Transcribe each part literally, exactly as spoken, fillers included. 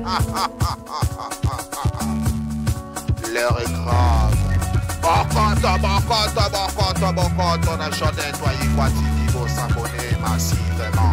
L'heure est grave. Bokota, bokota, bokota, bokota. On a chanté toi, il faut t'y s'abonner massivement.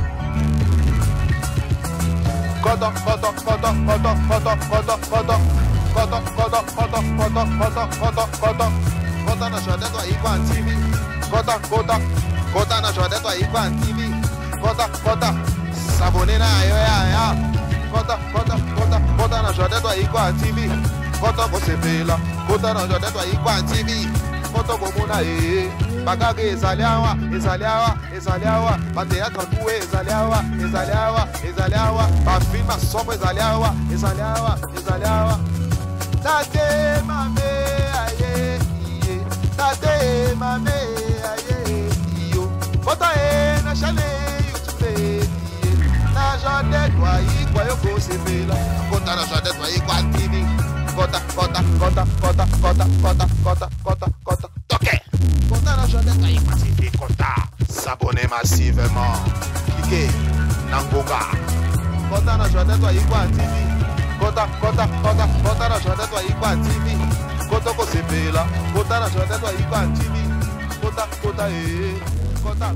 Kodo, kodo, kodo, kodo, kodo, kodo, kodo. Kodo, kodo, kodo, kodo, kodo, kodo, kodo. Kodo, on a chanté toi, il faut T V. Kodo, kodo, kodo, on a chanté toi, il faut T V. Kodo, kodo, s'abonner na yo ya ya. Kodo, kodo, kodo, kodo, on a chanté toi, il faut T V. Kodo, ko sepela. Kodo, on a chanté toi, il faut T V. Kodo, ko muna eh. Bagage ezaliawa, ezaliawa, ezaliawa. Bateatra kuwe ezaliawa, ezaliawa, ezaliawa. Bafilma sombre ezaliawa, ezaliawa, ezaliawa. Tate mame aye, iye. Tate mame aye, iyo. Kota e na chale YouTube, iye. Na jade toi ikwa yoko sepela. Kota na jade toi ikwa T V. Kota, kota, kota, kota, kota, kota, kota, kota, kota. Toke. Kota na jade toi ikwa T V. Kota. S'abonner massivement. Cliquez. Nangoga. Kota na jade toi ikwa T V. Kota, kota, kota, kota na jade toi ikwa T V. Kota ko sepela. Kota na jade toi ikwa T V. Kota, kota eh. Kota.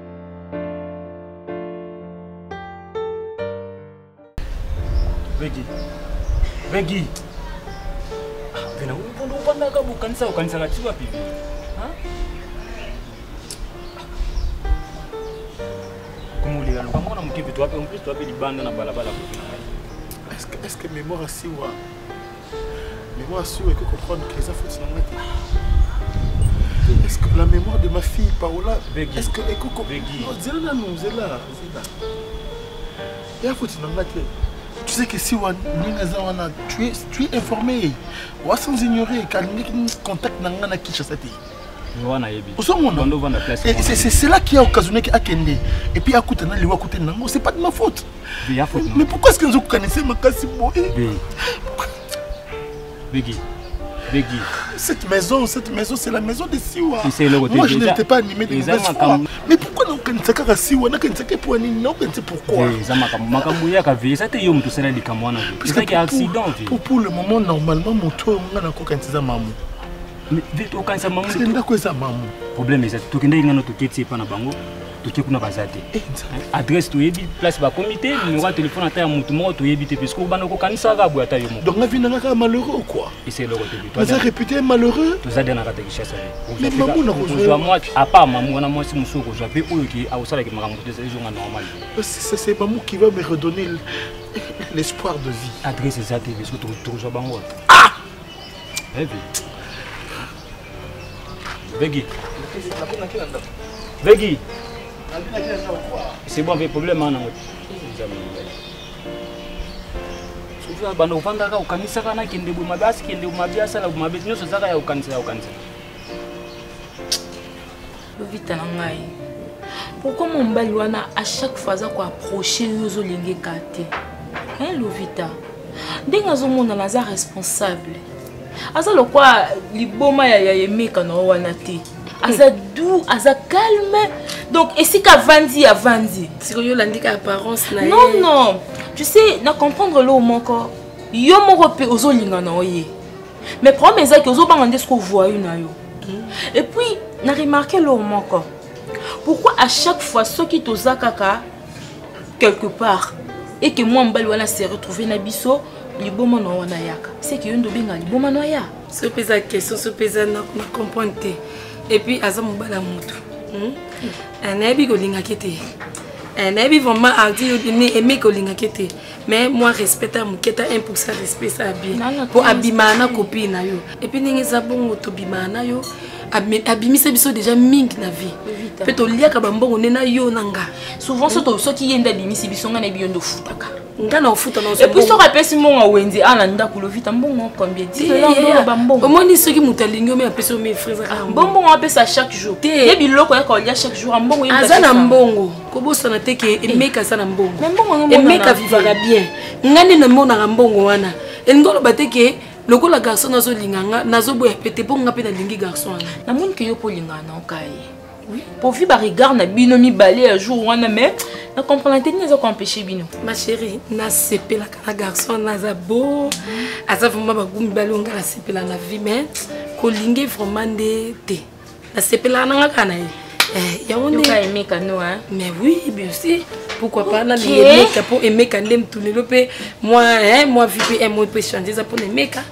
Begi. Begi. Vena upondo upanda kabu kanisa ukanisa katiwa pivi. Ha? Kumulira ngomona mkivi tu wapi umkristo wapi libanda na balabala kwa. Est-ce que est-ce que mémoire siwa mémoire siwa que comprendre que ça faut se mettre. Est-ce que la mémoire de ma fille Paola est-ce que écoute Begi. Zela non zela zela. Il faut se mettre. Tu sais que si tu es, tu es informé, ou sans ignorer, quand on contact Nangana Kishasati. C'est là qui a occasionné à Kende. Et puis à côté de l'Iwa côté Nango, c'est pas de ma faute. Mais pourquoi est-ce que vous connaissez ma casse? Begi. Begi. Cette maison, cette maison, c'est la maison de Siwa. Moi, je n'étais pas animé de mauvaise foi. Mais pourquoi nous connaissons pas Siwa? Nous connaissons pas pour nous connaissons pourquoi? Pour pour le moment, normalement, mon tour, on a encore quand maman. Mais vite au quand ça maman. C'est là quoi ça maman? Problème c'est tout qu'il y a dans notre tête c'est pas na bango. Tout qui kuna bazate. Adresse to yebi place ba comité, numéro de téléphone ata mutu mo to yebi te parce que bana ko kanisa ga boya ta yo mo. Donc na vina ka malheureux ou quoi? Et c'est le côté. Vous êtes réputé malheureux? Vous avez na kata kishasa. Mais maman na ko jouer moi à part maman na moi si muso ko jouer pe oyo ki a osala ki makambo te c'est normal. C'est c'est maman qui va me redonner l'espoir de vie. Adresse ça te parce que tu toujours bango. Ah! Eh bien. Begi. Begi. C'est bon, le problème en bando vanda ka ukanisa kana kende bu mabasi kende bu mabiasa la bu mabesi nyoso zaka ya ukanisa ya ukanisa. Lovita ngai. Pourquoi mon mbali wana à chaque fois za ko approcher yozo lenge kate? Hein Lovita. Denga zo mona na za responsable. Asa lo kwa liboma ya ya yemeka na wana te. Asa doux, asa calme. Donc, et si qu'à Vandi, à Vandi. Si vous avez apparence, non, non. Tu sais, na comprendre l'eau mon corps. Yo mon repé aux olinga na oye. Mais problème c'est que aux obangandé ce qu'on voit une ayo. Et puis, na remarqué l'eau mon corps. Pourquoi à chaque fois ceux qui te zakaka quelque part et que moi mbali wana s'est retrouvé na biso, liboma na wana yaka. C'est que yondo benga liboma na ya. Ce pesa question, ce pesa na comprendre. Et puis azam bala mutu. Un abi golinga kete. Un abi vraiment a dit aimer golinga kete. Mais moi respecte mon keta un pour cent respect ça bien. Pour abimana copine na yo. Et puis ningi zabongo to bimana yo. Abimisa biso déjà ming na vie. Peut to lia ka bambongo nena yo nanga. Souvent ce to so ki yenda bimisi biso nga na biyondo futaka. Ngana ofuta na so. Et puis so rapesi monga wenzi ala ndako lovita mbongo combien dit là bambongo. Omoni ceux qui mutalingo me apesi mes frères ka. Mbongo apesi chaque jour. Et biloko ya ko lia chaque jour mbongo yenda. Azana mbongo. Kobosa na teke emeka sana mbongo. Mbongo emeka vivaka bien. Ngani na mona mbongo wana. Elingolo bateke loko la garçon nazo linganga nazo boya pété pour nga pe na lingi garçon. Na moni ke yo po lingana okaye. Oui. Pour vivre regard na bino mi balé un jour wana mais na comprendre te ni ezoko empêcher bino. Ma chérie, na sepela ka garçon na za beau. Asa vraiment ba gumi balé on ga sepela na vie mais ko linge vraiment de te. Na sepela na nga na eh ya on est ka aimer kano hein. Mais oui, bien sûr. Pourquoi pas na linge pour aimer quand dem tout le pe moi hein moi vie et moi peut changer ça pour aimer ka.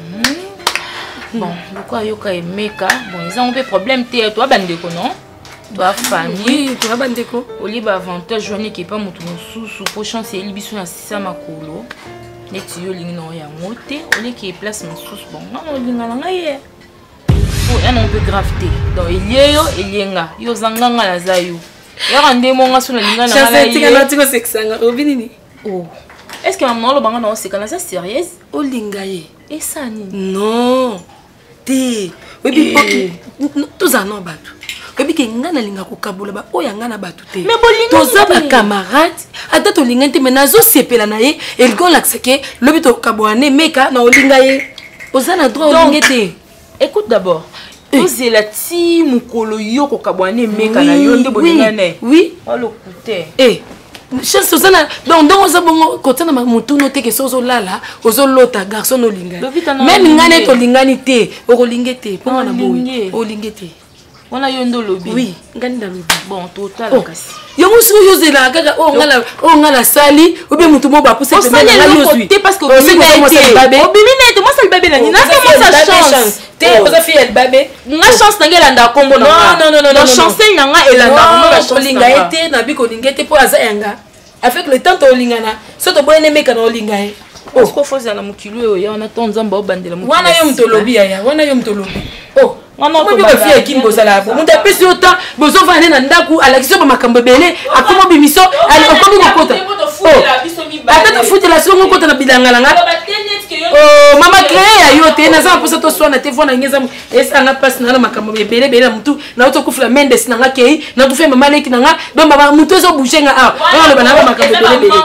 Bon, pourquoi yoka aimer ka? Bon, ils ont un problème te toi bandeko non? Toi famille. Oui, toi bandeko. Oli ba avantage journée qui pas mutu mususu pour chance eli biso na sisa makolo. Neti yo lingi no ya ngote, oli qui place mususu bon. Non, linga na ngaye. Oh, un un peu gravité. Donc il y a yo, il y a yo zanganga la zayo. Ya rande mo nga suna linga na ngaye. Chance tika na tiko sexanga. Obinini. Oh. Est-ce que maman lo banga na c'est quand ça sérieuse? O lingaye. Et ça ni. Non. Te. Oui, tous en ont battu. Obi ke ngana linga ko kabola ba oya ngana batu te. Mais bolinga toza ba camarade ata to linga te mais nazo sepela na ye el go lakseke lobi to kabwane meka na olinga ye. Ozana droit olinga te. Écoute d'abord. Vous la ti mukolo yo ko kabwane meka na yo nde bolinga ne. Oui. Oh le coûter. Eh. Chance ozana donc donc oza bongo kotana mutu no te ke sozo lala ozo lota garçon olinga. Même ngane to lingani te okolinga te po na boye olinga te. On a eu un lobby. Oui, ngani da lobby. Bon, total kasi. Yo musu yo zela kaka o ngala o ngala sali ou bien mutu mo ba pousser pe na yo sui. Parce que obimi na été. Obimi na été, moi c'est le bébé na ni. Na comment ça chance. Te oza fi el bébé. Nga chance na ngela nda kombo na. Non non non non. Chance na nga elanda kombo na chance. Olinga été na bi ko linga te po aza yanga. Avec le temps to lingana. So to boye meka na olinga e. Oh, ko foza na mukilo yo na ton nzamba obandela mukilo. Wana yo mtolobi ya, wana yo mtolobi. Oh. Maman ko ba fi ekini bozala bo. Munda pesi autant bozo vane na ndaku alakiso ba makambo belé akoma bimiso ali okomi kokota. Ata to futi la songo kota na bidangala nga. Oh mama créé ya yo te na za posa to swana te vona ngeza esa nga passe na makambo belé belé mutu na auto kufula mendes na nga kei na kufe mama leki na nga donc baba mutu zo bouger nga ah. Wana ba na makambo belé belé.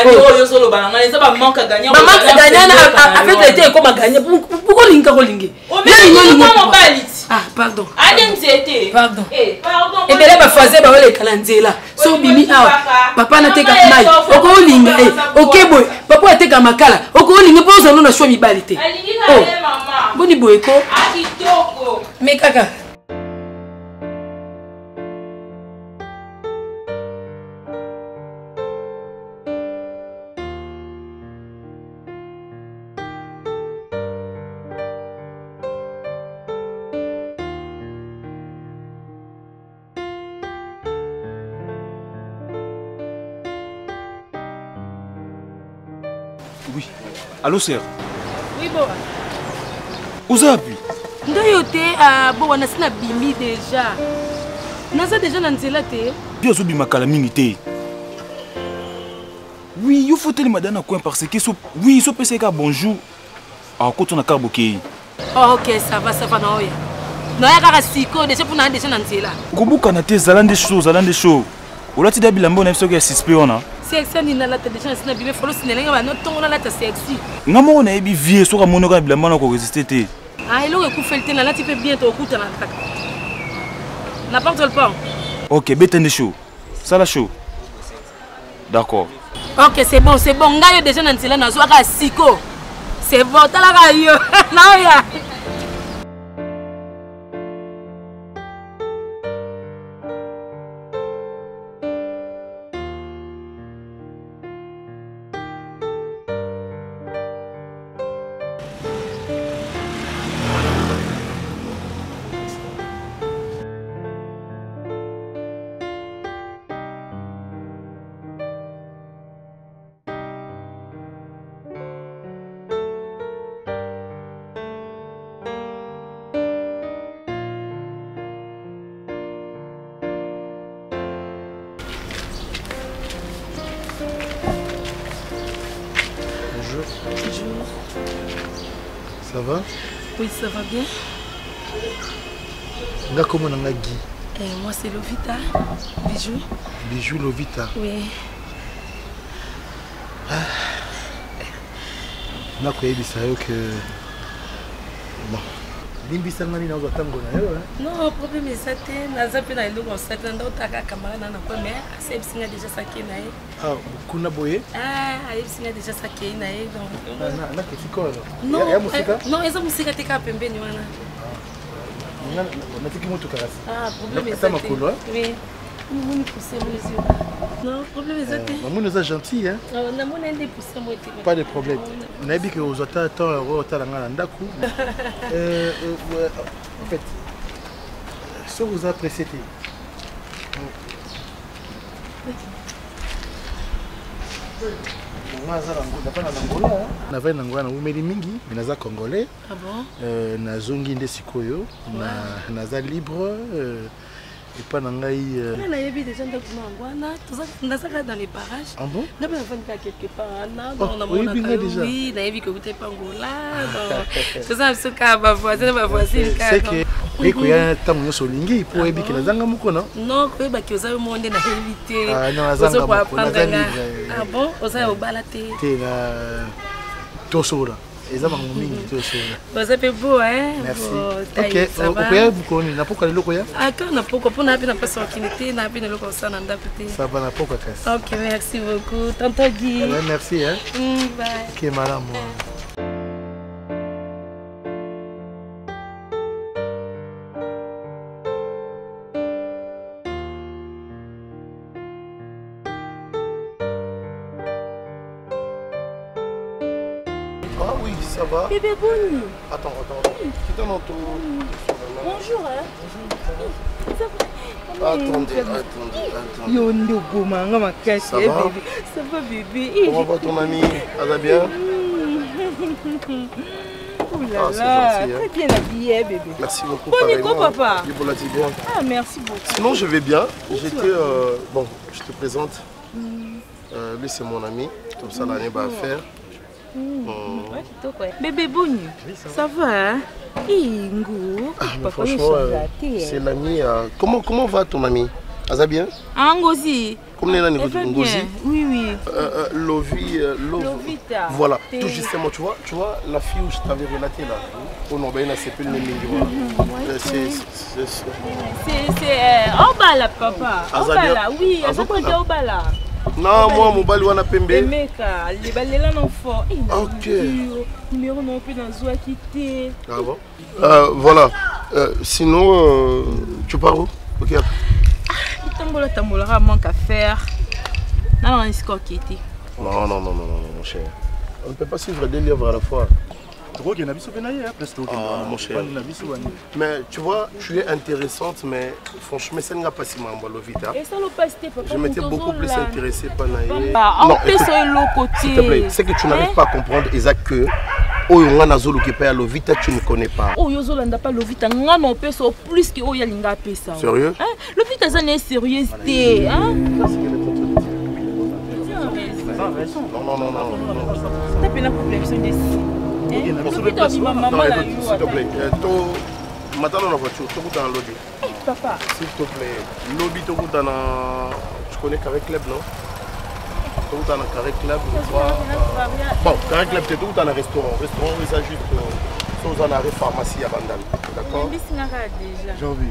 Maman ka gagner avec l'été comme gagner. Pourquoi linga ko lingi? Ah, pardon. Pardon. Eh, pardon. Et bien là, ma faisait bah les calendriers So bimi ah, papa na teka mai. Oko linga eh. Ok boy, papa teka makala. Oko linga po zo na shwa mi balite. Oh, boni boy ko. Akitoko. Me kaka. Oui. Allô, sœur? Oui, bon. Où ça puis? Ndayote à bon on a sina bimi déjà. Naza déjà na nzela te. Bien so bima kala mingi te. Oui, il faut tellement madame coin parce que so oui, so pese ka bonjour. Ah, quand on a carboké. Oh, OK, ça va, ça va na oya. Na ya kaka siko déjà pour na déjà na nzela. Kubuka na te zalande choses, zalande choses. Ola ti dabila mbona biso ke suspect ona. Sexy ni na la déjà sina bimi folo sinelenga ba no tongo na la ta sexy. Ngamo na ebi vie so ka mono ka bila mbona ko résister te. Ah, il aurait coupé le thé, là tu peux bien te recouter dans la n'importe le pain. Ok, bétende chaud. Ça la chaud. D'accord. Ok, c'est bon, c'est bon. Ngayo déjà dans là, na zoaka siko. C'est bon, t'as la rayo. Non ya. Bonjour. Ça va? Oui, ça va bien. Nga comment on a Guy? Eh, moi c'est Lovita. Bijou. Bijou Lovita. Oui. Nga ko yebisa yo que bon. limbisa ngani na ozotango na yo non problème eza te naza mpe na eloko osati na ndotaka kamara na na kwe mais aseyebisinga déjà sakei na ye kuna boye ayebisinga déjà sakei na ye ya mosika non eza mosika te kaka pembeni wana natiki motuka kasi problème eza makolo Namoni poussé mon yeux. Non, problème est zété. Maman nous a gentil hein. Namoni un des poussé mon yeux. Pas de problème. Nabi que aux autres temps au temps ngala ndaku. Euh en fait ce vous appréciez. navai na ngwana umeli mingi mais naza congolais. Ah bon? Euh nazongi nde sikoyo na naza libre euh, et pas nangai euh... na yebi déjà ndako ngwana nazaka dans les parages. Ah bon? Na bien vendre quelque part na dans na mona déjà. Oui, na yebi que vous êtes pas ngola. C'est ça ce cas ma voisine ma voisine cas. C'est que Riko ya tamu nyoso lingi po yebi que nazanga muko non? Non, ko ba ki oza monde na éviter. Ah non nazanga muko nazanga libre. Ah bon? Oza obala te. Te na tosora. Eza bango mingi tosora. Baza pe beau hein? Merci. Ok, on peut vous connaître na pourquoi loko ya? Ah quand na pourquoi pour na pe na pas opportunité na pe na loko ça na ndako te. Ça va na pourquoi kasi. Ok, merci beaucoup. Tonton Guy. Ouais, merci hein. Mm, bye. Ok madame. Ah oui, ça va. Bébé Bonnie. Attends, attends, attends. C'est un auto. Bonjour, hein. Attendez, attendez, attendez. Yo, Ndoko, manga makasi, Ça eh, va? bébé. Ça va, bébé. Comment va ton ami? Elle va bien? Oh là Ah, c'est là, gentil, hein. très bien habillé, bébé. Merci beaucoup. Bon, pareillement. Nico, papa. Du bon là, tu bien. Ah, merci beaucoup. Sinon, je vais bien. J'étais. Euh, bon, je te présente. Euh, lui, c'est mon ami. Comme ça, l'année va faire. Mmh. Mmh. Bébé Bonnie, oui, ça, ça va, hein? Ingo, ah, mais franchement, euh, c'est l'ami. Euh, comment, comment va ton ami? Ça bien? Ngozi. Comment est l'année Ngozi? Oui, oui. Euh, euh, Lovi, euh, Lov... Lovita. Voilà, tout justement, tu vois, tu vois, la fille où je t'avais relaté là. Oh non, ben, c'est plus le même. C'est. C'est. Obala, papa. Obala, oui, à côté Obala. Non, moi, mon bal, on a pembe. Meka, les balais non fort. Ok. Numéro non plus dans Zoua quitté. Ah bon? Euh, voilà. Euh, sinon, euh, tu pars où? Ok. Ah, tambola tambola, manque à faire. Non, non, c'est quoi qui était? Non, non, non, non, non, mon cher. On ne peut pas suivre deux livres à la fois. Ah, mon cher. Mais tu vois, tu es intéressante, mais franchement, ça n'a pas si mal. Je m'étais beaucoup plus intéressé par Naïe. Non, s'il te plaît, c'est que tu n'arrives pas à comprendre, Isaac, que Oyo na zolo qui paye Lovita, tu ne connais pas. Oyo zolo n'a pas Lovita, non, on peut so plus que Oya linga pesa. Sérieux? Lovita ça n'est sérieux, hein? Non, non, non, non. T'as pas de problème, c'est des s'il te plaît, maintenant dans la voiture, tu es dans le lobby. Papa. S'il te plaît, lobby, tu es dans la... Tu connais Carré Club, non? Tu es dans le Carré Club, bon, Carré Club, tu es dans le restaurant. Restaurant, ils ont juste... Ils ont une pharmacie à Bandal. D'accord? J'ai envie.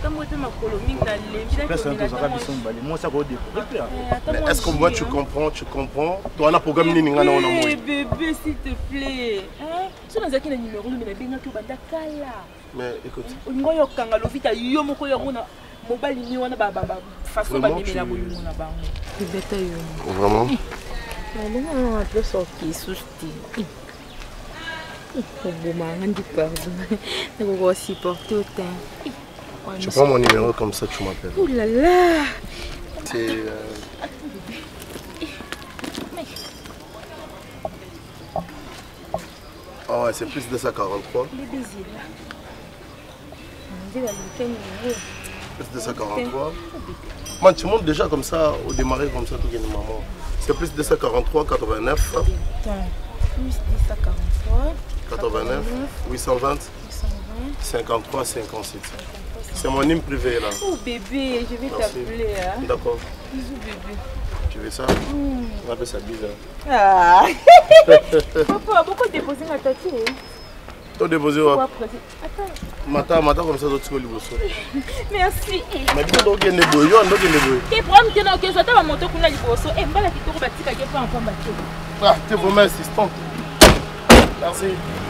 Est-ce que moi tu comprends, tu comprends? Toi on a programme ni ngana on a moi. Bébé s'il te plaît. Hein? Tu n'as pas numéro mais na benga ko banda kala. Mais écoute. On ngoyo kanga Lovita yo moko yo mona mobile ni wana ba ba façon ba memela bolingo na bango. Bébé ta yo. Vraiment? Mais non, on peut sortir sousti. Bon mangandi pardon. Ne go supporter autant. Tu prends mon numéro comme ça, tu m'appelles. Ouh là là. C'est... Euh... Oh ouais, c'est plus deux cent quarante-trois. Plus deux cent quarante-trois. Man, tu montes déjà comme ça, au démarrer comme ça, tout gagne maman. C'est plus deux cent quarante-trois, quatre-vingt-neuf. Plus deux cent quarante-trois. quatre-vingt-neuf, huit cent vingt, cinquante-trois, cinquante-sept. C'est mon hymne privé là. Oh bébé, je vais t'appeler. Hein? D'accord. Bisous bébé. Tu veux ça? Mm. On appelle ça bizarre. Ah. Papa, pourquoi déposer ma tati? Tu déposé où? Attends. Mata, mata comme ça, tu vas le bosser. Merci. Mais tu dois gagner des bouillons, tu dois gagner des bouillons. Quel problème tu as? Ok, je vais monter pour la liboso. Et mbala qui te rebâtit quelque part en forme bateau. Ah, tu es vraiment assistante. Merci.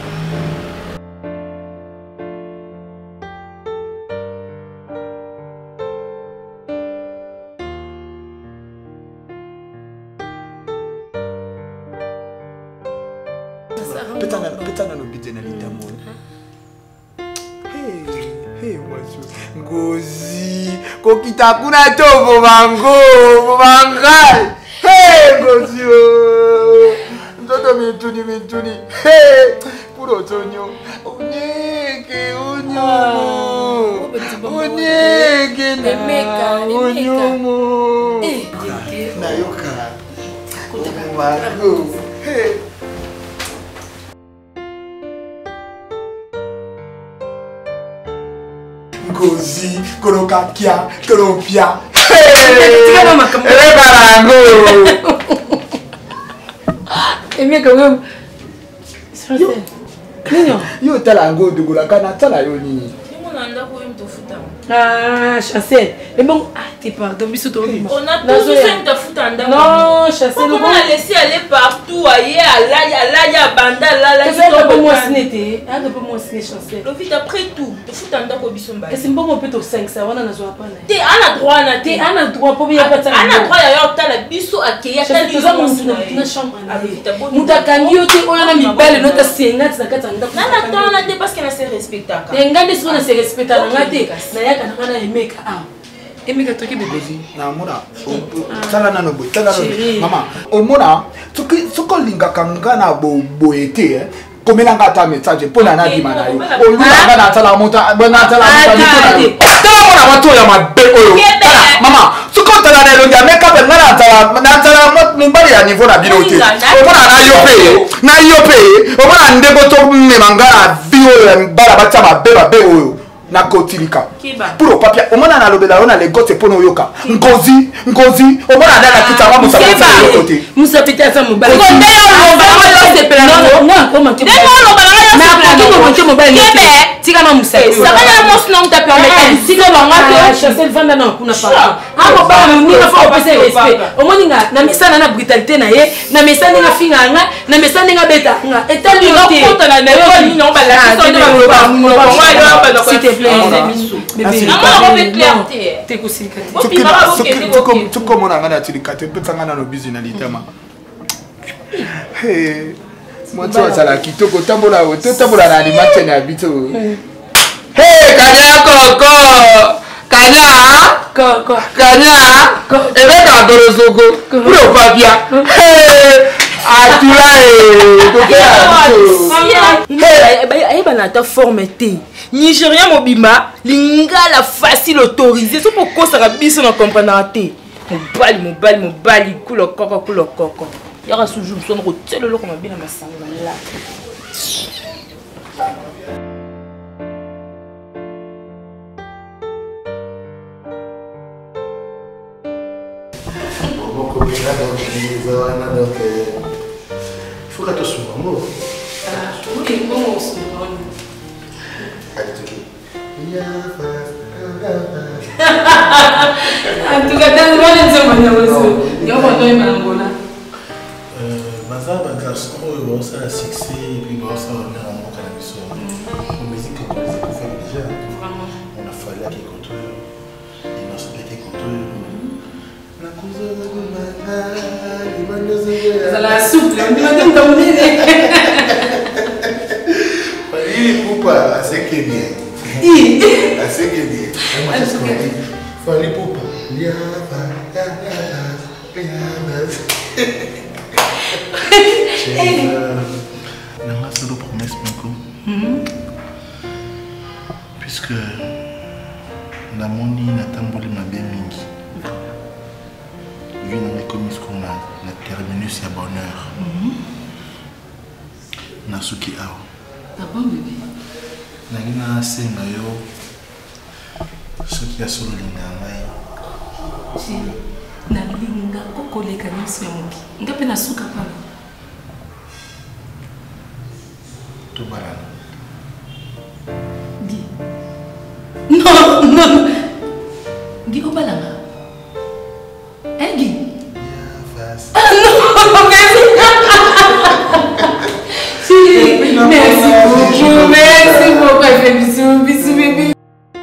Petana no bidena litamo. Hey, hey mwasu. Ngozi, kokita kuna tobo mango, mangai. Hey ngozi. Ndoto mituni mituni. Hey, puro tonyo. Onyeke onyo. Onyeke na onyo. Eh, na yoka. Mango. Hey. Ngozi, Kolokakia, Kolopia. Hey! Barango! Et bien quand même. Yo, yo talango de Golakana, tala yoni. Ah, chassé. Mais bon, ah, t'es pardon, bisous toi. On a tous eu cinq de foot en dehors. Non, chassé. Comment on a laissé aller partout, ailleurs, là, là, là, banda, là, là. Tu fais un peu moins cinété. Un peu moins ciné, chassé. Le vite après tout, de foot en dehors au bisomba. Et c'est bon, on peut au cinq, ça, on en a pas. T'es un droit, on a t'es un droit pour bien pas de ça. Un droit, d'ailleurs, t'as la biso à qui y a t'as des gens dans la chambre. Mutakangi, on a mis belle, notre sénat, ça quatre ans. Non, attends, on a dit parce qu'elle a ses respectables. Et regarde ce qu'on a ses respectables. Naya kana emeka ah emeka toki bébé na mona tala na no boy tala mama o mona tuki suko linga kanga na bo boete komena ngata message pona na di mana yo o linga na tala mota bona tala mota tala mona watu ya mabe oyo mama suko tala na longa meka be ngana tala na tala mbali ya niveau na bilote o mona na yo pe na yo pe o mona ndeko to me mangala bio mbala bacha mabe mabe oyo na kotilika pour papia o mona na lobela ona le gote pono yoka ngozi ngozi o mona na kita wa musa kote musa pita sa mo ba ko nde yo ba yo se pela no no ko ma ke nde yo ba yo se pela na ko mo ke mo ba ni tika ma musa ça va la mos non ta permettre tika ba ngate chasser vanda na kuna pa ha mo ba no ni na fa pese respect o moni nga na misana na brutalité na ye na misana nga finga nga na misana nga beta nga etali no te na yo ni no ba la so de ba mo ba wa yo ba s'il te plaît bébé maman on veut clarté t'es aussi tu comme on a ngana tilika te peut ngana no businalité ma hey moi tu vas la kitoko tambola o tambola na animation na bito hey kanya koko kanya koko kanya ebe ka dorosoko pro papia hey atula eh ayeba na ta forme te Nigérien mobima lingala facile autorisé so pour ko saka biso na comprendre te mobali mobali mobali kulo koko kulo koko yaka toujours so no telo loko mabina masanga la il faut que tu sois bon. Ah, oui, bon, c'est bon. En tout cas, dans le monde, c'est bon. Il y a un peu de Angola. Bazar, un garçon, il va aussi à succès, et puis il va aussi à revenir en manque à la mission. La musique, on les a fait déjà. On a fallu à qui contre eux. Et non, c'est qui contre eux. La cause de la la soupe, on dit comme il faut pas assez que bien. Assez que bien. Fallait pour pas. C'est la promesse, puisque la moni n'a tamboli ma bien mingi. Vu dans les commis qu'on a, la terminus à bonheur. Nasuki ao. D'abord, bébé. Nagina senga yo. Ce qui a solo linga Si, na linga koko le kanisi yangi. Ngape na suka pala. To balana. Non, non. Guy Obalanga. Hein, Guy? Ah non, merci. Merci beaucoup, merci beaucoup. Elle fait bisous, bisous, bébé.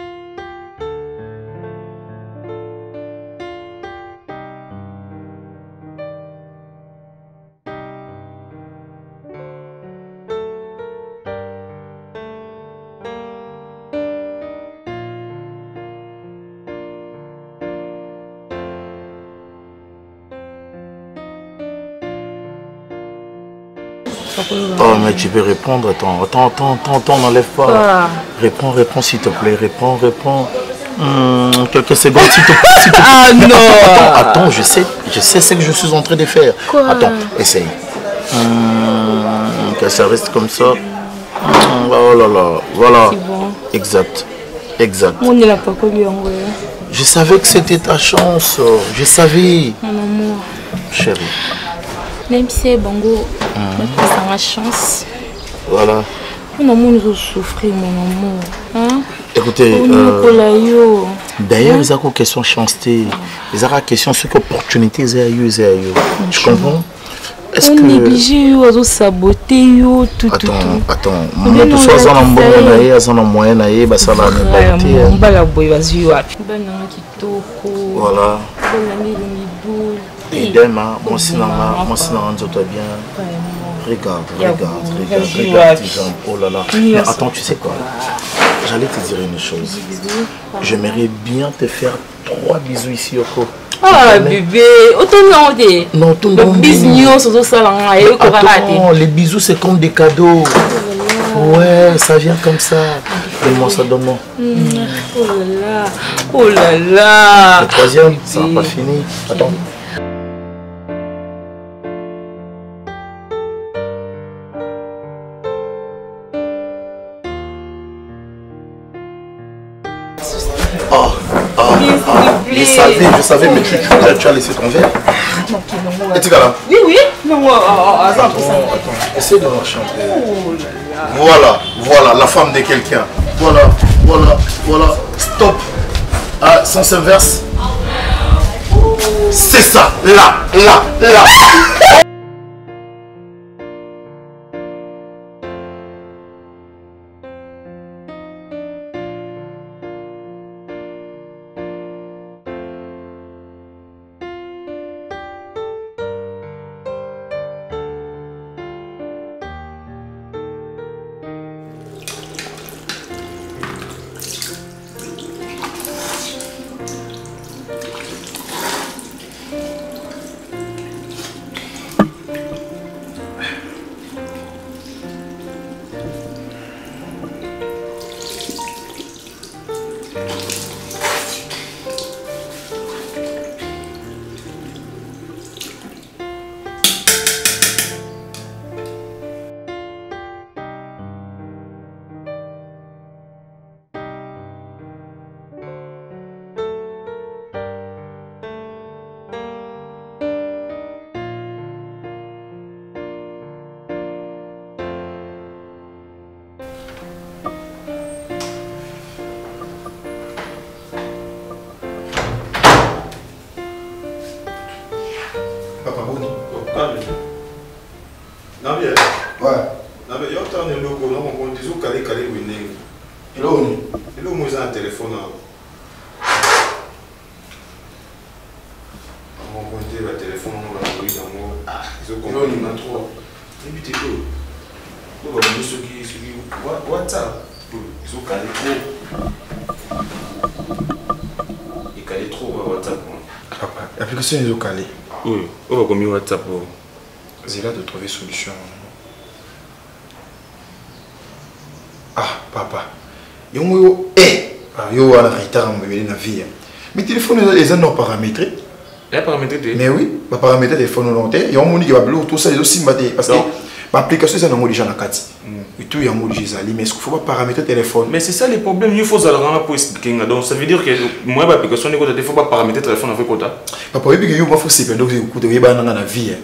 Oh, mais tu peux répondre. Attends, attends, attends, attends, attends, n'enlève pas. Ah. Réponds, réponds, s'il te plaît. Réponds, réponds. Hum, quelques secondes, s'il te plaît. S'il te plaît. Ah non. Attends, attends, je sais. Je sais ce que je suis en train de faire. Quoi? Attends, essaye. Hum, que ça reste comme ça. Hum, oh là là, voilà. C'est bon. Exact. Exact. On ne l'a pas connu en vrai. Je savais que c'était ta chance. Je savais. Mon amour. Chérie. Même si c'est Bango, c'est ma chance. Voilà. Mon amour nous a souffert, mon amour. Hein? Écoutez, euh, d'ailleurs, il y a une question de chance. Il y a une question sur l'opportunité. Tu comprends? Est-ce que... On est obligé de saboter tout, tout, tout. Attends, attends. Moi, tout ça, ça n'a pas de ça n'a moyen d'aller, ça n'a pas de voilà. Idem, moi si moi si toi bien. Regarde, regarde, regarde, regarde tes jambes. Oh là là. Mais attends, tu sais quoi? J'allais te dire une chose. J'aimerais bien te faire trois bisous ici au co. Ah bébé, autant non non, tout le business sur ça là, et attends, les bisous c'est comme des cadeaux. Ouais, ça vient comme ça. Donne-moi ça, donne-moi. Oh là là, oh là là. Le troisième, ça n'a pas fini. Attends. Oh, oh, oh. Je savais, je savais, mais tu, tu, tu as laissé ton verre. Et tu vas là? Oui, oui. Non, attends, attends. Essaye de m'enchanter. Voilà, voilà, la femme de quelqu'un. Voilà, voilà, voilà. Stop. Ah, sens inverse. C'est ça, là, là, là. Papa Boni. Calme. Nabia. Ouais. Nabia, il y a autant de locaux, on a des autres calés calés ou une. Et là, on est. Et là, on a un téléphone. On a monté le téléphone, on a pris dans moi. Ah, ils ont compris, on a trop. Et puis, tu peux. On va voir ceux qui. WhatsApp. Ils ont calé trop. Ils calé trop WhatsApp. Papa, l'application ils ont calé. Oui, on va combien WhatsApp. C'est là de trouver solution. Ah, papa. Yo yo eh yo à la retard on me na vie. Mais téléphone les non paramétrés. Les paramétrés. Mais oui, ba paramétrer téléphone long terme. Yo moni qui va bloquer tout ça ils aussi mbaté parce que l'application c'est non déjà na kati. Et tout y a modi jali mais est-ce qu'il faut pas paramétrer téléphone? Mais c'est ça les problèmes, il faut ça pour expliquer. Donc ça veut dire que moi l'application il faut pas paramétrer téléphone avec quoi. Papa, il faut que vous fassiez donc vous écoutez, vous avez dans la vie.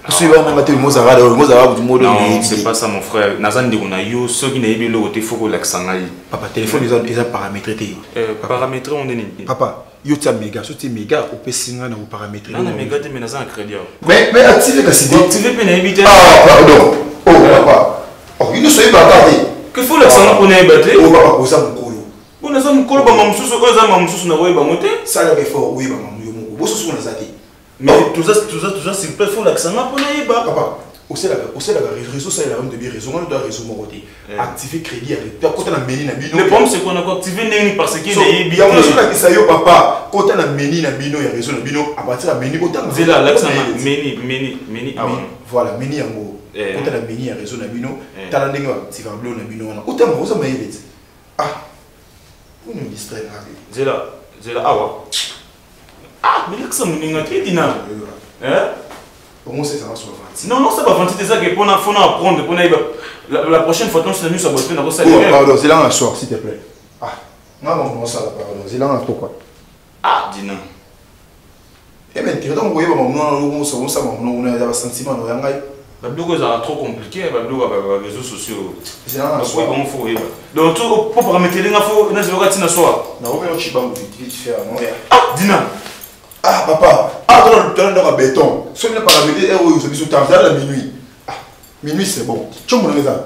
Non, c'est pas ça mon frère. Nazan de Gonayo, ceux qui n'aiment pas le faut que l'accent. Papa, téléphone, ils ont paramétré. Paramétré, on est. Papa, yo tia méga, so ti méga, on peut signer dans paramétrer. Non, méga, tu mets dans un crédit. Mais, mais activez la C D. Activez le pénalité. Ah, pardon. Oh, papa. Oh, il ne soit pas tardé. Que faut l'accent pour ne battre? Oh, papa, vous avez mon colo. Vous n'avez pas mon colo, maman, sous ce que vous avez mon sous, n'avez pas monté. Ça, il y a fort, oui, maman, vous avez mon colo. Mais tout ça, tout ça, tout ça, c'est pas faux l'accent pour ne pas. Papa. Aussi, le réseau, ça, il a un de bien raison. On doit réseau mon côté. Activer crédit. Quand on a mené, le problème, c'est qu'on a activé parce qu'il est bien. Ça y est, papa. Quand on a mené, il y a réseau, il y a à partir de mené, autant. C'est là, l'accent, mené, mené, mené. Voilà, mené en gros. Quand on a mené, il y a réseau, il y a t'as la ligne, tu vas bleu, il y a autant, vous avez mené. Ah, vous nous distraire. C'est là, c'est là, ah ouais. Ah, mais l'accent, il y a un très dynamique. Hein? Pour moi, c'est ça va sur vingt. Non, non, c'est pas vingt, c'est ça qu'il faut apprendre. La, la prochaine fois, quand tu es sur votre peine, ça va. Pardon, c'est là un soir, s'il te plaît. Ah, non, non, ça va, pardon. C'est là un pourquoi. Ah, dis non. Eh bien, tu as donc, vous voyez, on a un sentiment, on a un gars. La blague est trop compliquée, la blague avec les réseaux sociaux. C'est là un soir. Oui, bon, il faut. Donc, pour paramétrer les infos, on a des regards de soir. Non, on a un chibang vite fait. Ah, dis non. Ah, papa, ah, tu as un béton. Si on a paramétré, vous avez dit, la minuit. Ah, minuit, c'est bon. Tu as mon ça.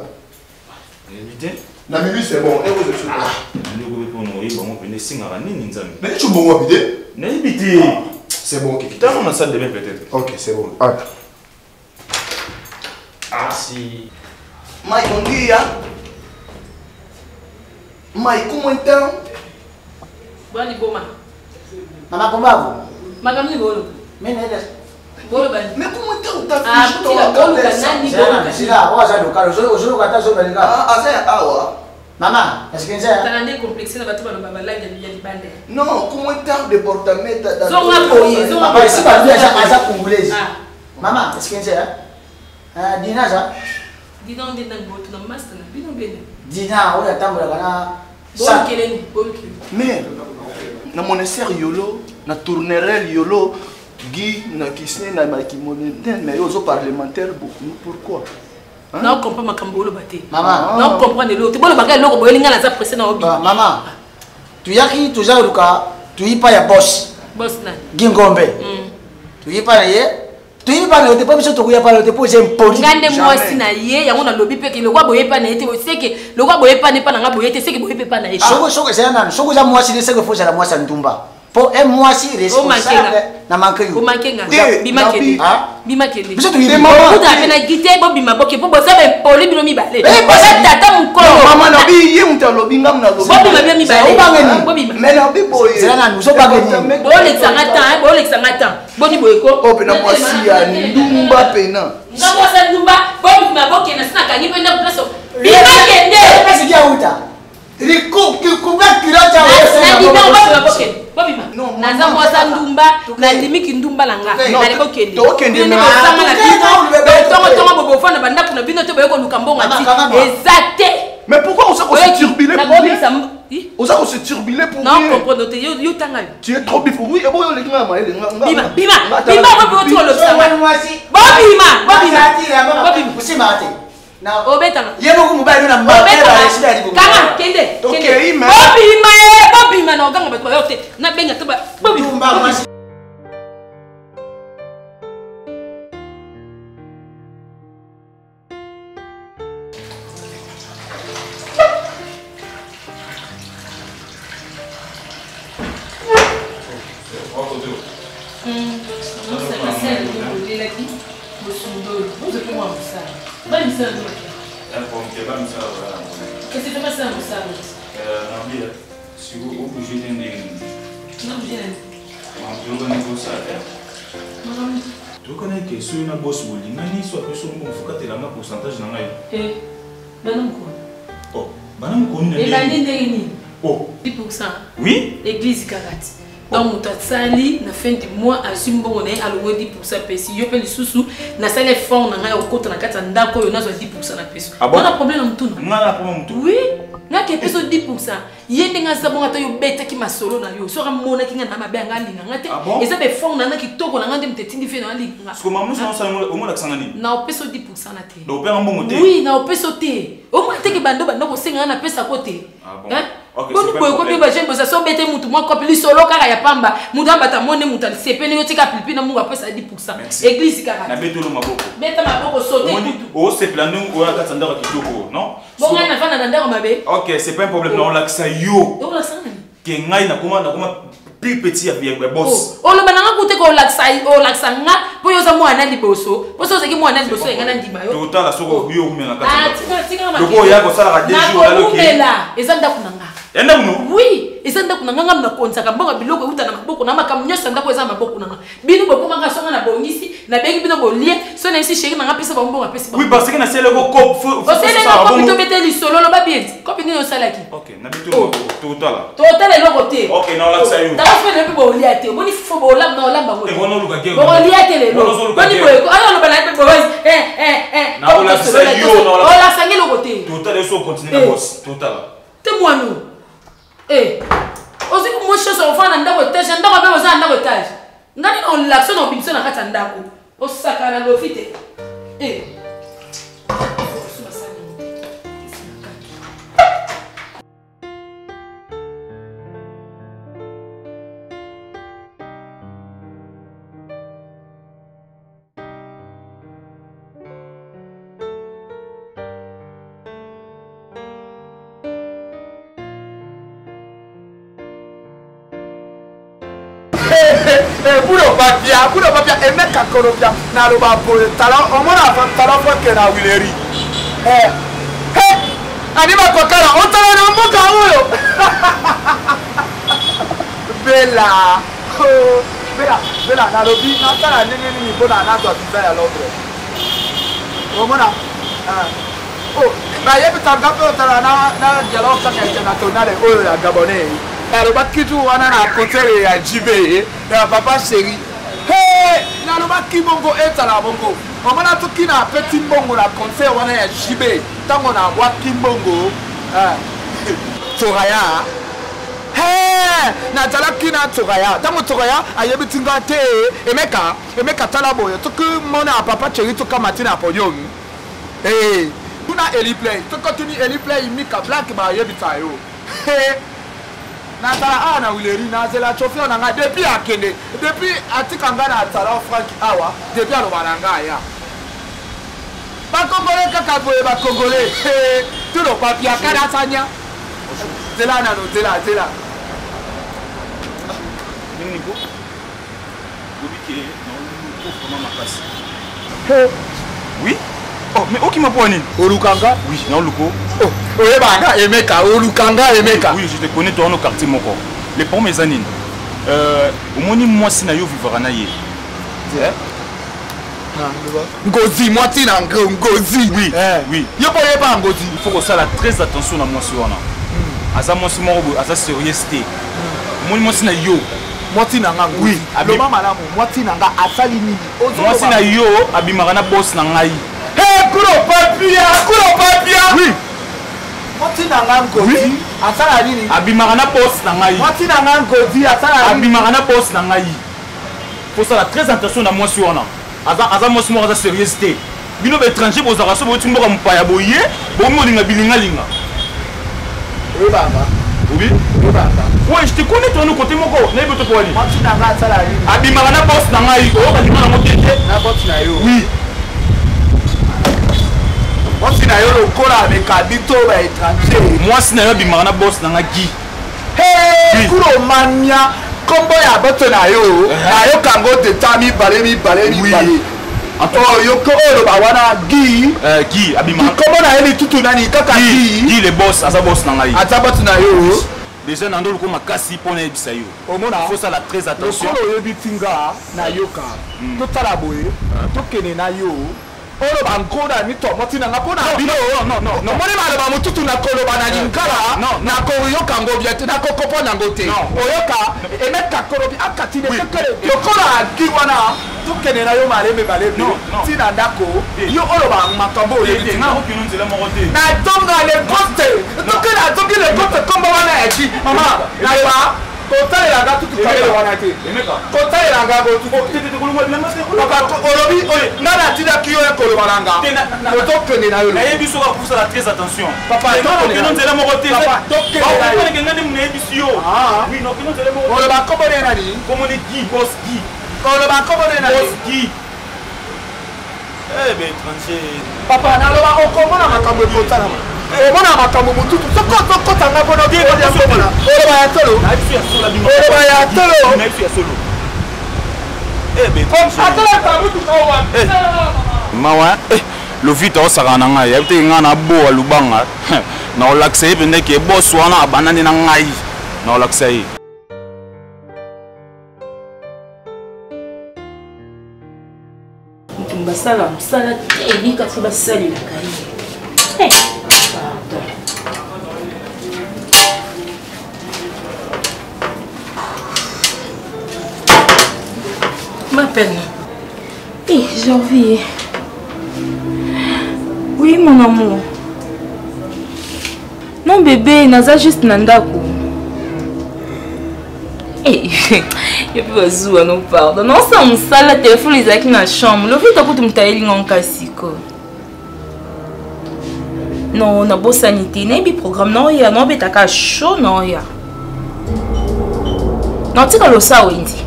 La minuit, c'est bon. Et vous avez dit, ah, mais tu as bon habité. C'est bon, ok. Tu as mon salle de bain peut-être. Ok, c'est bon. Ah, ah si. Mike, on dit, hein? Mike, comment est-ce? Bon, il est Maman, comment Madame ni bolo. Mais n'est-ce bolo bani. Mais comment tu t'as Ah, tu la bolo kana ni bolo. C'est là, on va ça le cas. Je je regarde ça sur le gars. Ah, ah c'est ah ouais. Maman, est-ce que c'est ça? T'as un complexe na batu balo baba la ya di bande. Non, comment tu département da. Zo ngapoye, zo ngapoye. Si ba dia ça ça congolaise. Maman, est-ce que c'est ça? Ah, Dina ça? Dina on dit na botu na master na bino bene. Dina, on attend la kana. Ça keleni, bon keleni. Mais na monastère yolo na tournerelle yolo Guy na kisne na makimonétaire mais aux parlementaires pourquoi non comprend makambo lo baté maman non comprend de l'autre bon bagay loko boyelinga na za pressé na obi maman tu yaki tu za luka tu yi pa ya boss boss na Gingombe tu yi pa ye tu yi pa na te pas biso to kuya pa te po j'aime poli ngande mwasi na ye yango na lobi pe ke lokwa boye pa na ete seke lokwa boye pa ne pa na nga boye te seke boye pe pa na ye soko soko c'est nan soko za mwasi de seke fo za la mwasi ndumba pour un mwasi responsable na manke yo o manke nga bima kele bima kele biso to yi maman tu as na gite bo bima boke po bo sa be poli bino mi bale eh bo sa tata mon kolo maman na bi ye muta lobi ngam na lobi bo bima bi mi bale bo bima mais na bi boye c'est nan nous so pas gagné bo le tsanga tan bo le tsanga tan bo ni boye ko o pe na mwasi ya ndumba pena ngamo sa ndumba bo bima boke na sina kanyi penda place bima kende pesa kia uta riku kikuba kirota wewe na bima bo boke bo bima naza mwasa ndumba na limiki ndumba langa na lebo kende to kende na sanga na bino tongo tongo bobo fana banda kuna bino to bayeko lukambonga ti exacte mais pourquoi on s'est aussi turbulé pour lui on s'est aussi turbulé pour lui non comprendre te yo yo tanga tu es trop bif oui et bon les gars mais les gars bima bima bima bo bo to lo sanga bo bima bo bima bo bima usimate na obetanga yebo kumubali na mbaba kanga kende kende bo bima bo bima na oganga bato yote na benga to ba bo bima Qu'est-ce que tu fais ça, mon sabre? Euh, si vous bougez d'un des... Non, bougez d'un des... Tu connais ça, tu connais que si on a bossé au lit, il soit que son mot, il faut que tu aies un pourcentage dans l'ail. Eh, ben non, quoi. Oh, ben non, quoi. Et ben, il y a oh, dix pour cent. Oui? L'église Karate. Donc muta sali na fin du mois assume bon on est alloué dix pour cent pesi yo pe li susu na sale fond na ngai okota na kata ndako yo nazo dix pour cent na peso. On a problème mutu. On a problème mutu. Oui. Na ke peso dix pour cent. Yende nga sabon ata yo beta ki masolo na yo. So ramona ki nga na mabe nga linga ngate. Eza be fond na na ki toko na ngande mtetindi fe na linga. Parce que maman ça ça au moins l'accent nani. Na peso dix pour cent na te. Do père mbongo te. Oui, na peso te. Au moins te ki bando bando ko senga na pesa côté. Hein? OK. Bon ko ko ba jembo sa so bete mutu mo ko pili solo kaka ya pamba. Mutu ambata mone mutu al sepene yo tika pipi na mungu apesa dix pour cent. Église kaka. Na beto lo maboko. Beta maboko sote mutu. O se planu o la katanda ka kitoko, non? Bon na fana na ndako mabe. OK, c'est pas un problème, non l'accent yo. On la sanga. Que ngai na comment na comment plus petit avec le boss. Oh lo bananga kute ko laksa o laksa nga po yo za mwana liboso. Po so zeki mwana liboso engana ndima yo. Total la soko yo kumela kata. Ah, tika tika ma. Loko ya ko sala ka deux jours la loki. Na ezanda kunanga. Enda muno? Oui, ezanda kunanga ngam na konza ka bonga biloko uta na maboko na makam nyosa ndako eza maboko nanga. Bino bo komanga songa na bongisi na bengi bino bo lie so na isi chéri nanga pesa ba mbonga pesa ba. Oui, parce que na sele ko cop feu. O sele na cop to bete li solo lo ba bien. Cop ni no sala ki. OK, na bitu total. Total lo côté. OK, na la sayo. Ta fa le bo lie ate. Boni fo bo lam na lam ba wo. E bono luka ke. Bo lie ate le lo. Boni bo ko ala lo ba na pe bo eh eh eh. Na la sayo na la. O la sangi lo côté. Total eso continue na boss. Total. Te moi nous. Eh, aussi que moi je suis enfant dans ndako étage, ndako ba oza ndako étage. Ngani on l'action on bimso na kata ndako. O saka na lofite. Eh. Budo papia, budo papia, e me kakorobia na lo ba po tala o mo na fa tala fo ke na wileri. Eh. He! Ani ma ko kara, o tala na mo ka wo. Bella. Oh, bella, bella na lo bi na tala ni ni ni bo na na to bi ya lo bro. O mo na. Ah. Oh, na ye bi ta ga po tala na na jalo sa ke na to na le o ya gabonais. Alors, tu on a raconté à J B et à papa chéri. Hey, na lo baki bongo eta la bongo. On a tout qui na petit bongo la concert on a J B. Tant on a waki bongo. Ah. Toraya. Hey, na tala qui na toraya. Tant on toraya ayebi tingate emeka, emeka tala boyo. Tout que mon a papa chéri tout comme matin à podium. Hey, tu na Eli play. Tu continue Eli play mika black ba ayebi tayo. Hey. Natala ana wileri na zela chauffeur na nga depuis akende depuis atikanga na tala Frank awa depuis alo bananga ya ba congolais kaka boye ba congolais tout le papier kada sanya zela na no zela zela nini ko obike na ko vraiment ma passe oui. Oh, mais qui m'a poigné? Olukanga? Oui, non, Luko. Oh, Oyebanga, Emeka, Olukanga, Emeka. Oui, je te connais dans nos quartiers, mon corps. Les premières années. Euh, au moins, moi, si na yo vivra na ye. Ngozi, moi, tu n'as Ngozi. Oui, oui. Yo pouvez pas Ngozi. Il faut qu'on fasse très attention à moi, si on a. Asa moi, si moi, asa sérieuxité. Moi, moi, si na yo. Moi, tu n'as Ngozi. Oui. Loma malamu, moi, tu n'as Asalini. Moi, si na yo, abimarana boss na ngai. Hey, kuro papia, kuro papia. Oui. Moti na ngangodi, asala nini? Abimarana boss na ngai. Moti na ngangodi, asala nini? Abimarana boss na ngai. Faut ça la très attention à moi sur on a. Aza aza moi si moi aza sérieuxité. Bino be étranger bo zara so bo tumbo mpaya boye, bo mo linga bilinga linga. Oui baba. Oui. Oui baba. Ouais, je te connais toi no côté moko, na ibo to ko ni. Moti na nga asala nini? Abimarana boss na ngai, o ka linga na motete. Na boss na yo. Oui. Moi si na yo lokola avec habito ba étranger. Moi si na yo bimarana boss na ngaki. Hey, kuro mania kombo ya boto na yo. Na yo kango de tami balé mi balé mi balé. Oh yo ko olo ba wana gi. Euh gi abimana. Kombo na eli tutu nani kaka gi. Gi le boss asa boss na ngai. Ata boto na yo. Déjà nando loko makasi pona ebisa yo. Omona. Faut ça la très attention. Lokolo yebi tinga na yoka. To tala boye. To kene na yo. olo bankoda ni tomoti na ngapona bino no no no moni maloba mututu na koloba na lingala na ko yoka ngobia te na ko kopona ngote oyoka emeka kolobi akatine kekele yokola kiwana tukene na yo malembe malembe tina ndako yo olo ba makambo yete na okinu nzela moko te na tonga le poste tukena tongi le poste kombo wana eki mama na ba kota elanga tutu kamele wana te kota elanga go tutu kulungwa bilanga te papa olobi oye ngana tina kiyo ya koloba nanga tokende na yo na yebi so ka poussa la très attention papa okinu nzela moko te papa tokende na yo ngende ngende mune yebi yo oui no okinu nzela moko oloba kombo ne nani kombo ne Guy boss Guy oloba kombo ne nani boss Guy eh ben étranger papa naloba okomona makambo ekotana omona makambo mututu soko soko tanga bono die bono yamona oloba ya tolo oloba ya tolo na ifi ya solo eh ben atala tamutu kawa mawa eh lovita osaka na ngai yabite nga na bo alubanga na olakisa ye pende ke boss wana abanani na ngai na olakisa ye basala mosala te ebika fo basalelaka ye pardon m'appelle. Eh, j'ai envie. Oui, mon amour. Non, bébé, naza juste nandako. Eh, il peut pas nous pardon. Non, ça me sale la téléphone les acquis dans la chambre. Le fait que tu me tailles en cassico. Non, on a beau sanité, n'a pas programme non ya, non beta ka chaud non ya. Non, tu sais ça Wendy.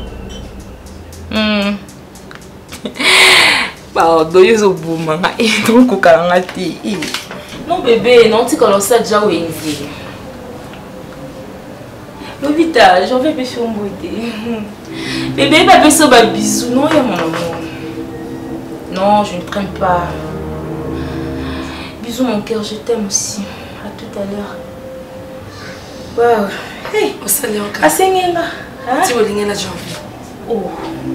Hmm. Pardon, ils ont beau manga et donc au calangati. Non bébé, non tu sais ça déjà Wendy. Lovita, j'en vais pêcher au beauté. Bébé, pas pêcher au bisou, non, il y a mon amour. Non, je ne traîne pas. Bisous mon cœur, je t'aime aussi. À tout à l'heure. Waouh. Hey, au salé encore. Asengenga. Tu veux l'ingénieur janvier. Oh.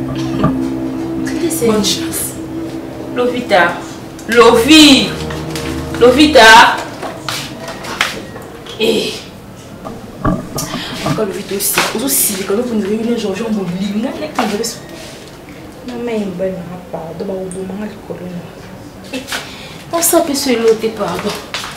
Bonne chance. Lovita. Lovi. Lovita. Eh. Encore le vite aussi. Aussi, quand vous nous réunissez, Georges, on m'oublie. Non, mais quand vous êtes. Non, mais il n'y a pas de mal. On s'appelle sur l'autre, pardon.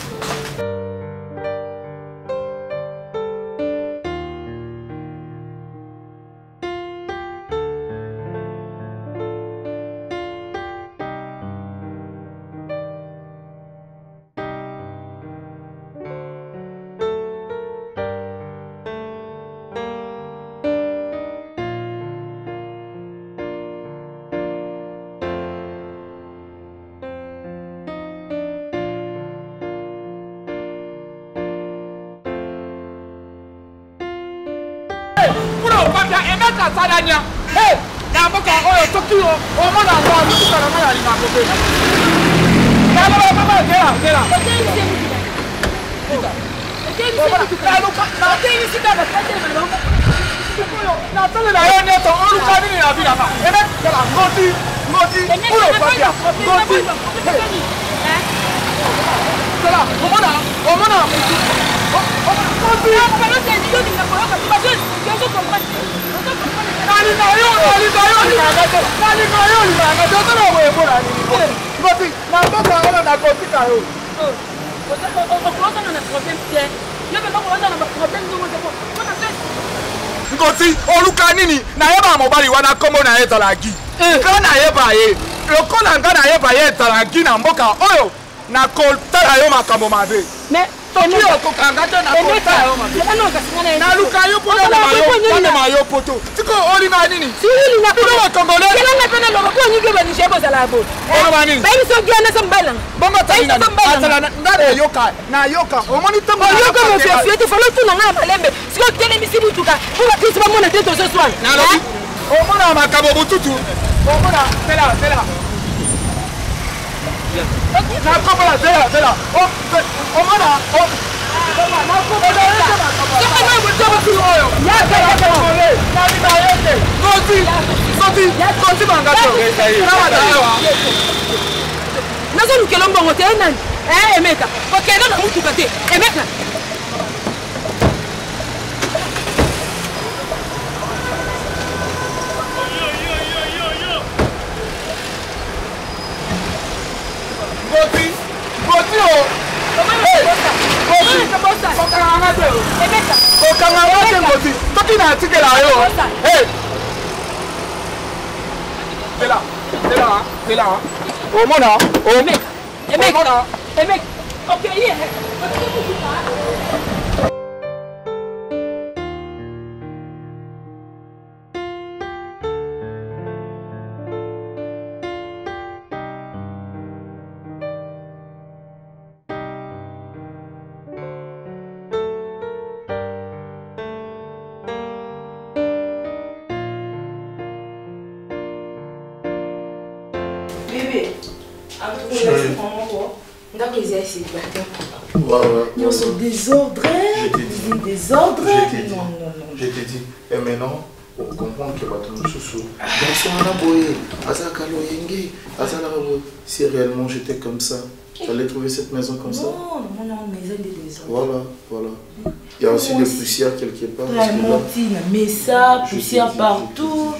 Hey, naboka oyo tokio omona ngwa mutuka na maya linga kobe. Na baba baba gera gera. Na tole na yo neto olu kani na bila ba. Ebe gera ngoti ngoti ulo patia ngoti. Eh? Gera omona omona. Ngoti. Nali na yo, nali na yo, nali na yo, nali na yo, tolo we bora ni. Ngoti, na boka ona na ngoti ka yo. Oh, o o ko na na problem tie. Yo be ko na na problem ni mo se ko. Ko na se. Ngoti, oluka nini? Na yeba mobali wana komo na yeta lagi. Ka na yeba ye. Lokola nga na yeba yeta lagi na mboka oyo. Na koltala yo makambo mabe. Mais Tokyo ko kangata na kota yo mabe. Na luka yo pona na mayo, na mayo poto. Tiko oli na nini? Siri na ko wa kongole. Kela na pena lo ko nyige ba ni shebo za labo. Ona ba nini? Ba ni so gya na sambala. Bongo tani na. Atala na ngare yoka, na yoka. Omoni tambo yoka mo fie fie te falo tu na nga malembe. Siko tele mi sibu tuka. Ko kisi ba mona teto so swan. Na lo. Omona makabo bututu. Omona tela tela. Na komola tela tela. Oh, omona. Oh. Na komola tela. Kama mtoto tu oyo. Yaka yaka ngole. Na ni ba yote. Ngoti. Ngoti. Ngoti bangato. Na wa dawa. lelo mbongo te nani eh emeka okenda na mutuka te emeka Boti Boti oh Hey Boti Boti emeka okanga wate Boti toki na tike la yo Hey C'est là C'est là C'est là Oh mona Oh emeka emeka emeka ok yeah bébé Ils sont désordres. Désordres. Non, non, non. Je t'ai dit. Et maintenant, on comprend que bateau sous si réellement j'étais comme ça, j'allais trouver cette maison comme ça. Non, non, non, maison de désordre. Voilà, voilà. Il y a aussi des poussières quelque part. La montine, mais ça, poussière partout.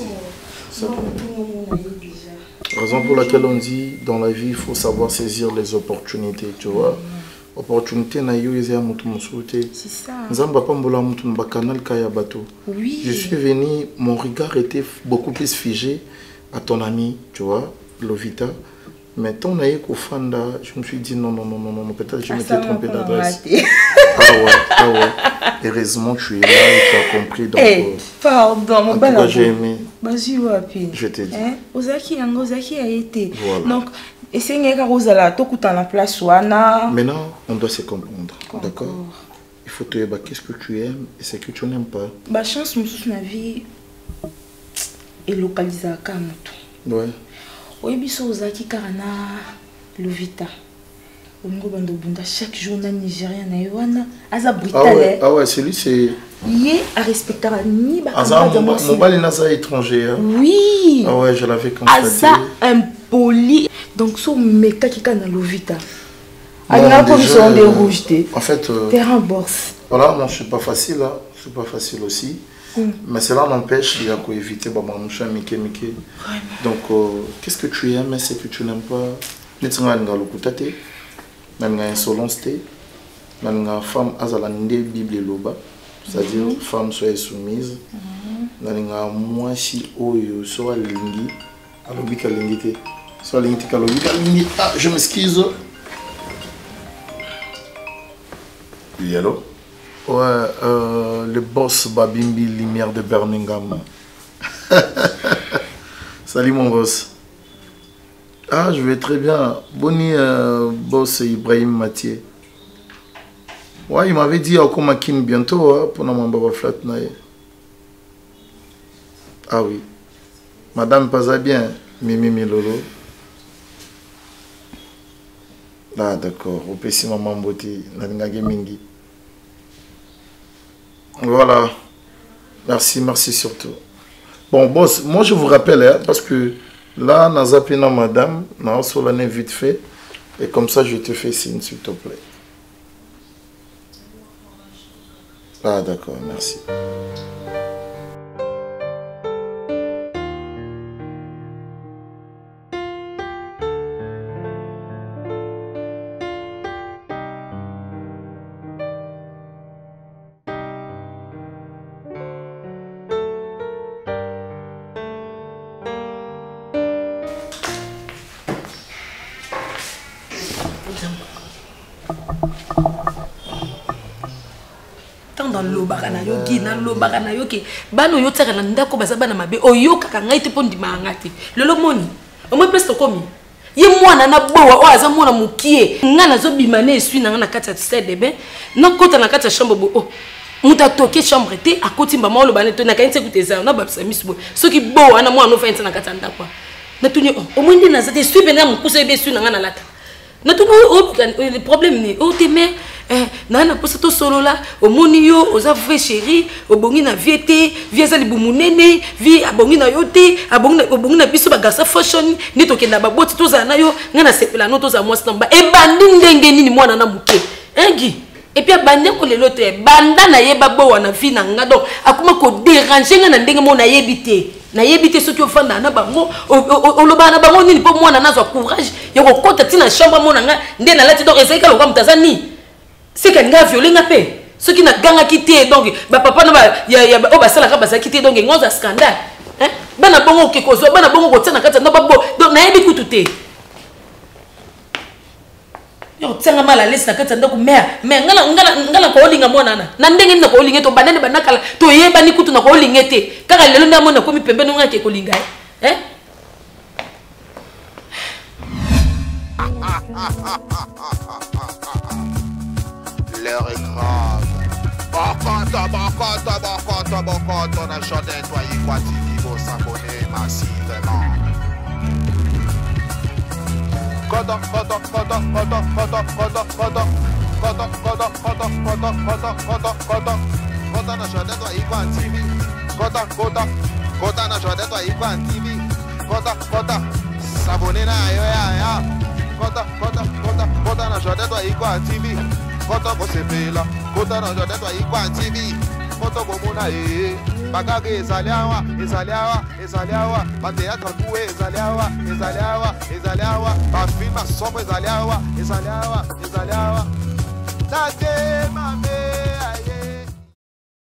Raison pour laquelle on dit dans la vie il faut savoir saisir les opportunités, tu vois. Opportunité na yo ezia mutu musuté. C'est ça. Nzamba pambola mutu mbakana kaya bateau. Oui. Je suis venu, mon regard était beaucoup plus figé à ton ami, tu vois, Lovita. Mais ton aïe Kofanda, je me suis dit non, non, non, non, non, peut-être je m'étais trompé d'adresse. Ah ouais, ah ouais. Heureusement tu es là et tu as compris. Donc, hey, pardon, mon bel j'ai aimé. Je t'ai dit. Ozaki, Ozaki a été. Voilà. Donc, essayez de Rosala, tout dans la place Wana. Maintenant, on doit se comprendre. D'accord? Il faut te dire qu'est-ce que tu aimes et ce que tu n'aimes pas. Ma chance, ma vie est localisée à Kamoto. Ouais. Oui, biso Ozaki Karana Lovita. Chaque jour, dans Nigérien, Aza brutal. Ah ouais, ah ouais, celui c'est. Il est à respecter ni Aza, mon bal est étranger. Oui. Ah ouais, je l'avais constaté. Aza impoli. Donc, son mec qui est dans Lovita. Alors, comme ils ont des rouges. En fait. Terrain bourse. Voilà, moi je suis pas facile là. Je suis pas facile aussi. Mm. Mais cela n'empêche il y a qu'à éviter Babamoucha, Mickey, Mickey. Donc, euh, qu'est-ce que tu aimes et ce que tu n'aimes pas? Netsinga nga lokutate. Nanga insolence te. Nanga femme azalande Bible loba. C'est-à-dire mm. femme soit soumise. Mm. Nanga moi si oyo soit lingi. Alobi ka lingi te. Soit lingi ka lobi ka lingi. Ah, je m'excuse. Oui, allô? Ouais, euh, le boss Babimbi Lumière de Birmingham. Salut mon boss. Ah, je vais très bien. Boni, euh, boss Ibrahim Mathieu. Ouais, il m'avait dit encore Makin bientôt hein, pour mon baba flat naïe. Ah oui. Madame pas bien, Mimi Milolo. Ah d'accord, au P C Maman Boti, Nangage Mingi. Voilà. Merci, merci surtout. Bon, boss, moi je vous rappelle, hein, parce que là, on a zappé dans madame, on a solennel vite fait, et comme ça, je te fais signe, s'il te plaît. Ah, d'accord, merci. Dans l'eau, barana yogi, dans l'eau, barana yogi. Bano yotaka na ndako bazabana mabe. Oyoka kanga ite pondi mangati. Lolo moni. Omo presto komi. Ye mwana na bowa o aza mwana mukie. Ngana zo bimane esui na ngana kata tsede be. Na kota na kata chambre bo. Oh. Muta toke chambre te akoti mba molo bane to na kainte kuteza na babisa misbo. Soki bowa na mwana no fa na kata ndako. Na tuni oh. Omwende na zate sui bena mukusa be sui na ngana lata. Na tuni o le problème ni o te me eh na na posa to solo là omoni yo oza vrai chéri obongi na viete vie za libumunene vie abongi na yote abongi na obongi na biso ba garça fashion ni to kenda ba boti to za na yo ngana sepela no to za mwasi namba e bandi ndenge nini mwana na muke engi et puis bande ko lelo te banda na yeba bo wana vie na nga donc akuma ko déranger nga na ndenge mo na yebite na yebite soki ofanda na bango oloba na bango nini po mwana nazwa courage ya ko kota tina chambre mo na nga nde na lati donc ezeka lokwa mutazani c'est que nga violé nga pe soki na ganga kité donc ba papa na ba ya ya o ba sala ka ba sa kité donc ngoza scandale hein bana bongo ke ko zo bana bongo ko tsana kata na babo donc na yebi kututé yo tsanga mala lesi na kata ndako mère mais ngala ngala ngala ko olinga mwana na na ndenge na ko olinga to banane banakala to yeba ni kutu na ko olinga te kaka lelo ndamo na komi pembe no ngake ko linga hein l'heure est grave. Bokoto, bokoto, bokoto, bokoto, on a chanté toi y quoi il faut s'abonner massivement. Koto, koto, koto, koto, koto, koto, koto, koto, koto, koto, koto, koto, koto, koto, koto, on a chanté toi y quoi T V. Koto, koto, koto, on a chanté toi y quoi T V. Koto, koto, s'abonner na yo ya ya. Koto, koto, koto, koto, on a chanté toi y quoi T V. Koto ko sepela, koto na jode to ikwa T V. Koto ko muna eh, bagage ezaliawa, ezaliawa, ezaliawa, bateatra kuwe ezaliawa, ezaliawa, ezaliawa, ba film sombre ezaliawa, ezaliawa, ezaliawa. Tate mame.